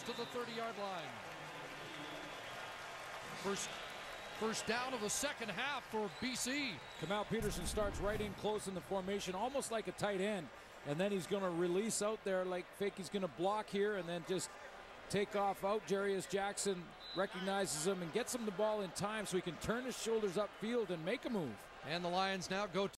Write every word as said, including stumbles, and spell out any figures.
to the thirty-yard line. First, first down of the second half for B C. Kamau Peterson starts right in close in the formation, almost like a tight end. And then he's going to release out there like fake. He's going to block here and then just take off out. Jarius Jackson recognizes him and gets him the ball in time so he can turn his shoulders upfield and make a move. And the Lions now go